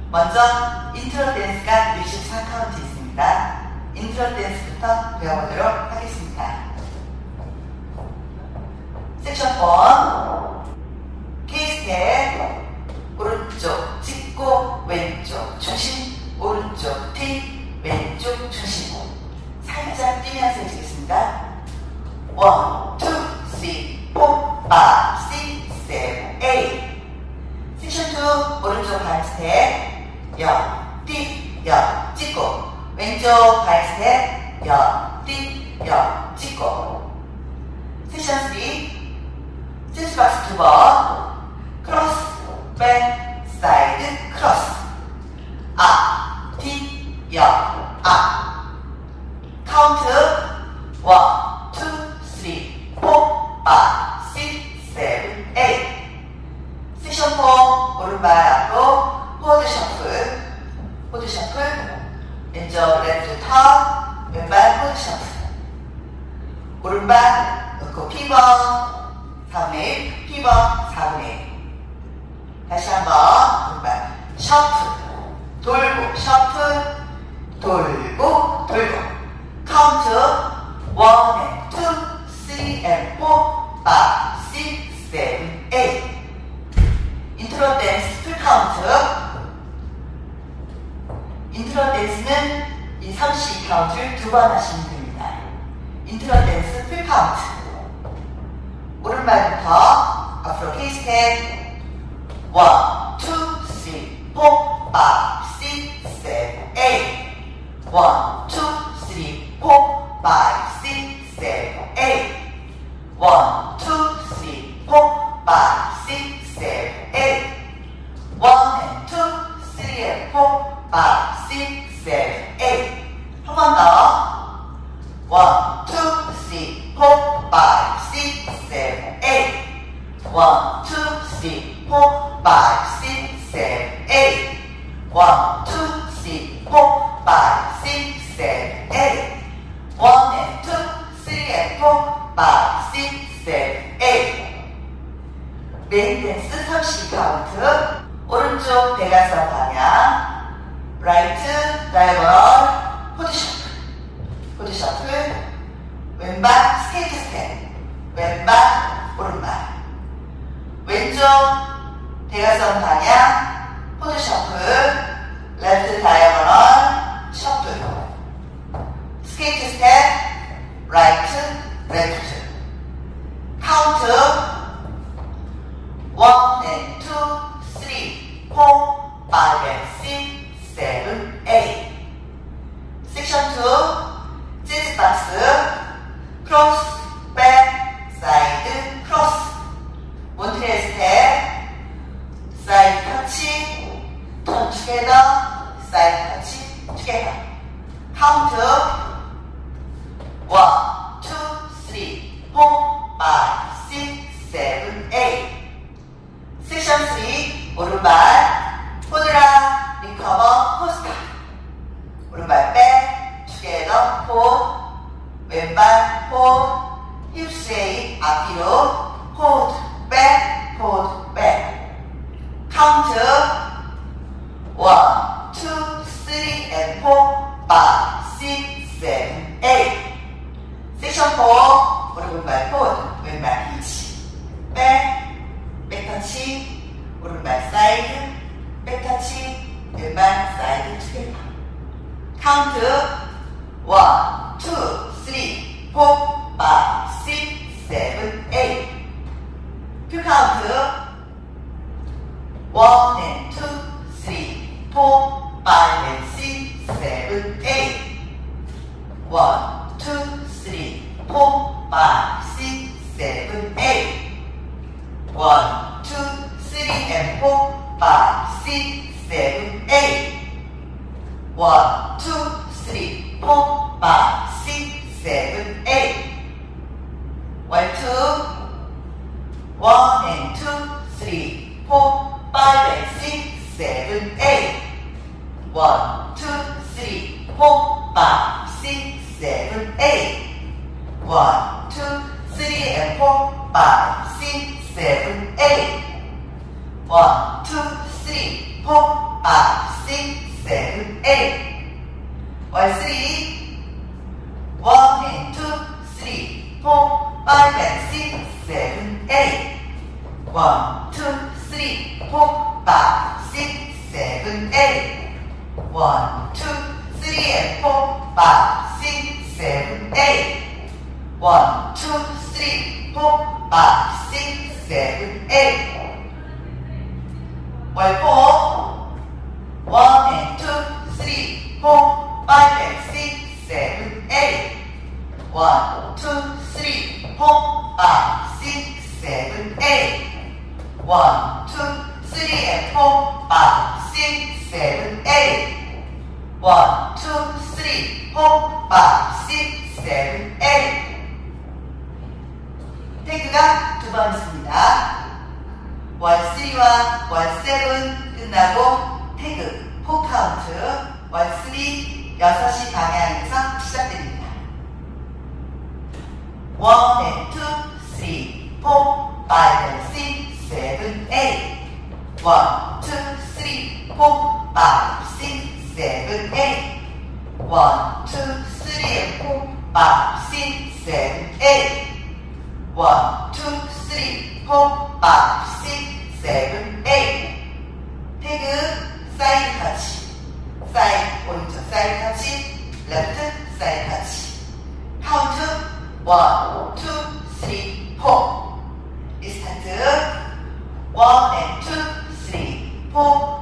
먼저 인트로 댄스가 64카운트 있습니다. 인트로 댄스부터 배워보도록 하겠습니다. 섹션 1 K스텝 오른쪽 짚고 왼쪽 중심, 오른쪽 팁 왼쪽 중심. 살짝 뛰면서 해주겠습니다. 1, 2, 3, 4, 5, 6, 7, 8. 섹션 2 오른쪽 발 스텝 옆, 뒷, 옆, 찍고 왼쪽 발 스텝 옆, 뒷, 옆, 찍고. 섹션 3 샌드박스 2번 크로스, 백, 사이드, 크로스 앞, 뒷, 옆, 앞. 카운트 1, 2, 3, 4, 5, 6, 7, 8. 섹션 4 오른발 앞으로 포드 셔플, 포드 셔플 왼쪽 레프트 턴, 왼발 포드 셔플. 오른발 놓고 피벗 4분의 1, 피벗 4분의 1. 다시 한번 오른발 셔플 돌고 셔플 돌고 돌고. 카운트 1 and 2, 3 and 4, 5, 6, 7, 8. 인트로 댄스 풀 카운트. 인트로 댄스는 이 32카운트를 2번 하시면 됩니다. 인트로 댄스 풀 카운트. 오른발부터 앞으로 K스텝 1, 2, 3, 4, 5, 6, 7, 8. 1, 2, 3, 4, 5, 6, 7, 8. 1, 2, 3, 4, 5, 6, 7, 8. 1 and 2, 3 and 4, 5, 6, 7, 8. 한 번 더. 1, 2, 3, 4, 5, 6, 7, 8. 1, 2, 3, 4, 5, 6, 7, 8. 1, 2, 3, 4, 5, 6, 7, 8. 1 and 2, 3 and 4, 5, 6, 7, 8. 메인 댄스 32카운트. 오른쪽 대각선 방향 라이트 다이어gonal 포드 셔플, 포드 셔플. 왼발 스케이트 스텝, 왼발 오른발. 왼쪽 대각선 방향 포드 셔플, 레프트 다이어gonal 셔플. 스케이트 스텝 라이트 레프트. 카운트 1 and 2, 3, 4, 5 and 6, 7, 8. 섹션 2 재즈 박스 크로스, 백, 사이드, 크로스. 몬트레 스텝 사이드 터치, 턴 투게더, 사이드 터치, 투게더. 카운트 1, 2, 3, 4, 5, 6, 7, 8. 섹션 3 오른발 포드라 리커버 포스타. 오른발 백 투게더 포드, 왼발 포드, 힙 스웨이 앞뒤로 포드 백, 포드 백. 카운트 1, 2, 3 and 4, 5, 6, 7, 8. 섹션 4 오른발 포드, 왼발 히치 백, 백터치, 오른발 사이드, 백터치, 왼발 사이드 투게더. 카운트 1, 2, 3, 4, 5, 6, 7, 8. 퓨 카운트 1 and 2, 3, 4, 5 and 6, 7, 8. 1, 2, 3, 4, 5, 6, 7, 8. 1, 2, 3 and 4, 5, 6, 7, 8. 1, 2, 3, 4, 5, 6, 7, 8. 1, 2, 1 and 2, 3, 4, 5 and 6, 7, 8. 1, 2, 3, 4, 5, 6, 7, 8. 1, 2, 3 and 4, 5, 6, 7, 8. 1, 2, 3, 4, 5, 6, 7, 8. While 3, 1 and 2, 3, 4, 5 and 6, 7, 8. 1, 2, 3, 4, 5, 6, 7, 8. 1, 2, 3 and 4, 5, 6, 7, 8. 1, 2, 3, 4, 5, 6, 7, 8. While 4, 1 and 2, 3, 4, 5 and 6, 7, 8. 1, 2, 3, 4, 5, 6, 7, 8. 1, 2, 3 and 4, 5, 6, 7, 8. 1, 2, 3, 4, 5, 6, 7, 8. 태그가 두 번 있습니다. 월 3와 월 7 끝나고 태그 4 카운트 월 3 6시 방향에서 시작됩니다. 1 and 2, 3, 4, 5 and 6, 7, 8. 1, 2, 3, 4, 5, 6, 7, 8. 1, 2, 3 and 4, 5, 6, 7, 8. 1, 2, 3, 4, 5, 6, 7, 8. 태그 사이드 터치, 사이드 오른쪽 사이드 터치, 레프트 사이드 터치. 카운트 1, 2, 3, 4. 리스타트 1 and 2, 3, 4.